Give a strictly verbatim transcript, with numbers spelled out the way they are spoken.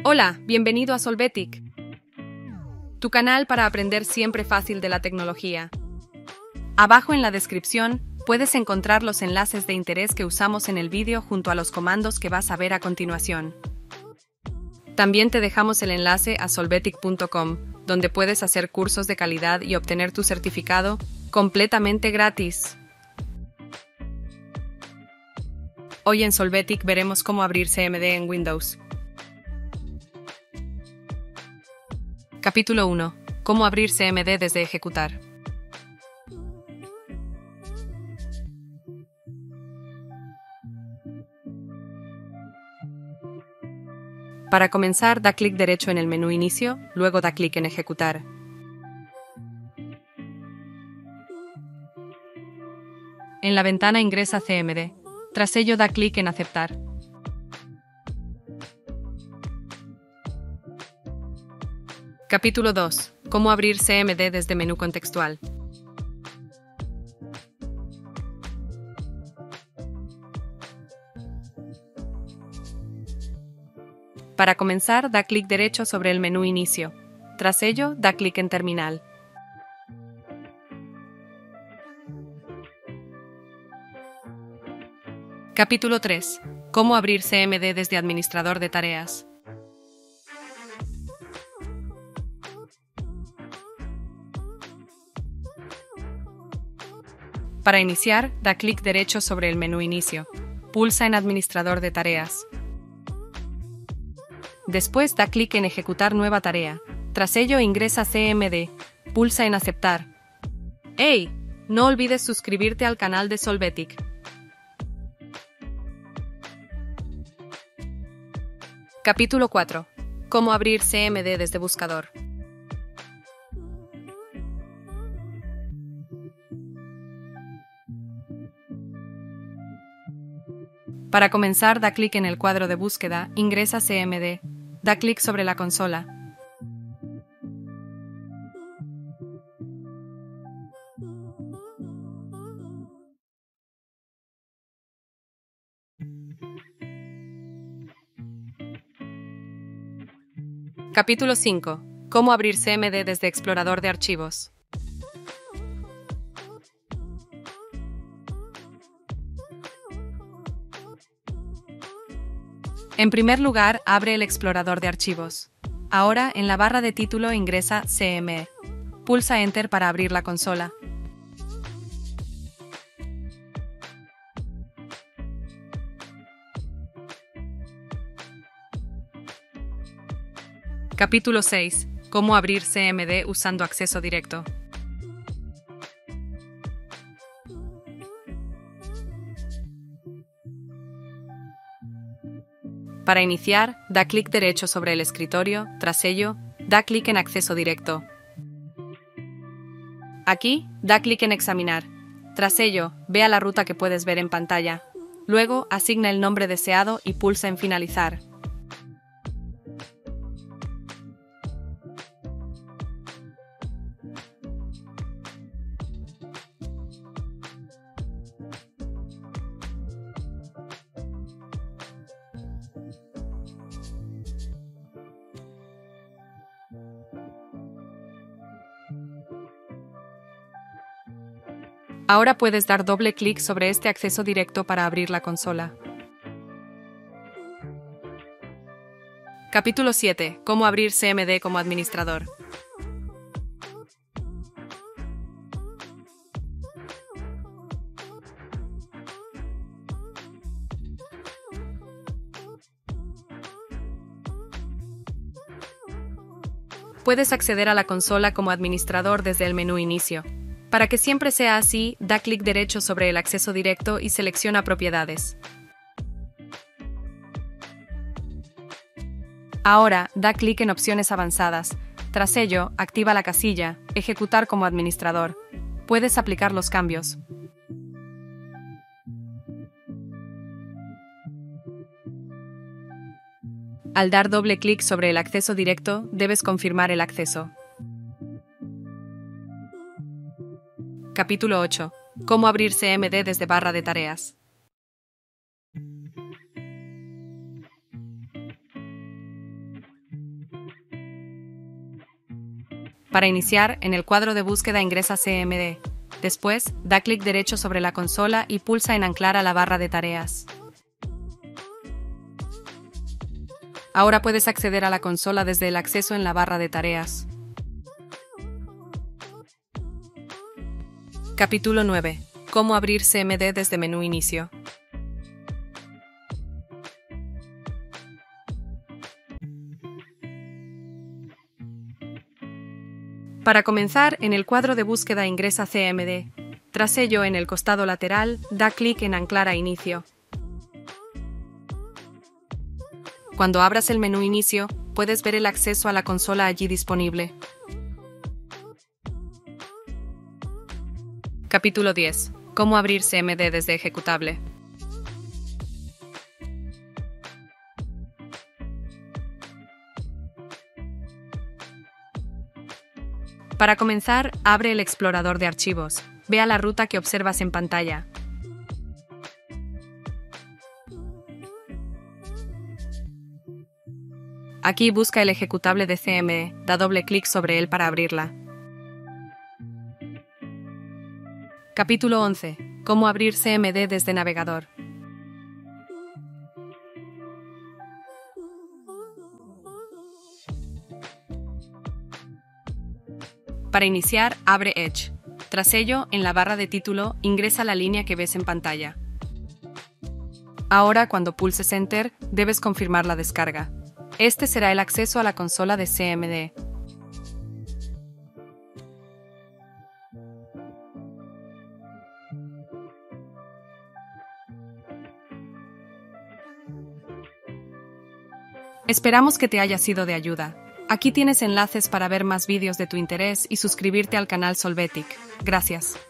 Hola, bienvenido a Solvetic, tu canal para aprender siempre fácil de la tecnología. Abajo en la descripción puedes encontrar los enlaces de interés que usamos en el vídeo junto a los comandos que vas a ver a continuación. También te dejamos el enlace a solvetic punto com, donde puedes hacer cursos de calidad y obtener tu certificado completamente gratis. Hoy en Solvetic veremos cómo abrir C M D en Windows. Capítulo uno. Cómo abrir C M D desde ejecutar. Para comenzar, da clic derecho en el menú Inicio, luego da clic en Ejecutar. En la ventana ingresa C M D. Tras ello, da clic en Aceptar. Capítulo dos. Cómo abrir C M D desde menú contextual. Para comenzar, da clic derecho sobre el menú Inicio. Tras ello, da clic en Terminal. Capítulo tres. Cómo abrir C M D desde Administrador de tareas. Para iniciar, da clic derecho sobre el menú Inicio. Pulsa en Administrador de tareas. Después da clic en Ejecutar nueva tarea. Tras ello ingresa C M D. Pulsa en Aceptar. ¡Hey! No olvides suscribirte al canal de Solvetic. Capítulo cuatro. Cómo abrir C M D desde buscador. Para comenzar, da clic en el cuadro de búsqueda, ingresa C M D. Da clic sobre la consola. Capítulo cinco. Cómo abrir C M D desde Explorador de archivos. En primer lugar, abre el explorador de archivos. Ahora, en la barra de título ingresa C M E. Pulsa Enter para abrir la consola. Capítulo seis. Cómo abrir C M D usando acceso directo. Para iniciar, da clic derecho sobre el escritorio, tras ello, da clic en Acceso directo. Aquí, da clic en Examinar. Tras ello, vea la ruta que puedes ver en pantalla. Luego, asigna el nombre deseado y pulsa en Finalizar. Ahora puedes dar doble clic sobre este acceso directo para abrir la consola. Capítulo siete. Cómo abrir C M D como administrador. Puedes acceder a la consola como administrador desde el menú Inicio. Para que siempre sea así, da clic derecho sobre el acceso directo y selecciona Propiedades. Ahora, da clic en Opciones avanzadas. Tras ello, activa la casilla Ejecutar como administrador. Puedes aplicar los cambios. Al dar doble clic sobre el acceso directo, debes confirmar el acceso. Capítulo ocho. Cómo abrir C M D desde barra de tareas. Para iniciar, en el cuadro de búsqueda ingresa C M D. Después, da clic derecho sobre la consola y pulsa en Anclar a la barra de tareas. Ahora puedes acceder a la consola desde el acceso en la barra de tareas. Capítulo nueve. Cómo abrir C M D desde menú inicio. Para comenzar, en el cuadro de búsqueda ingresa C M D. Tras ello, en el costado lateral, da clic en Anclar a inicio. Cuando abras el menú inicio, puedes ver el acceso a la consola allí disponible. Capítulo diez. Cómo abrir C M D desde ejecutable. Para comenzar, abre el explorador de archivos. Vea la ruta que observas en pantalla. Aquí busca el ejecutable de C M D, da doble clic sobre él para abrirla. Capítulo once. Cómo abrir C M D desde navegador. Para iniciar, abre Edge. Tras ello, en la barra de título, ingresa la línea que ves en pantalla. Ahora, cuando pulses Enter, debes confirmar la descarga. Este será el acceso a la consola de C M D. Esperamos que te haya sido de ayuda. Aquí tienes enlaces para ver más vídeos de tu interés y suscribirte al canal Solvetic. Gracias.